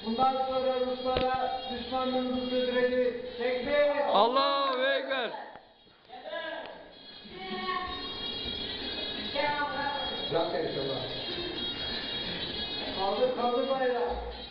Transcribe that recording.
Bundan sonra Ruslara düşmanlığımızı sürdüreceğiz. Tekbir! Allahu Ekber. Zaten inşallah. Kaldır bayrağı.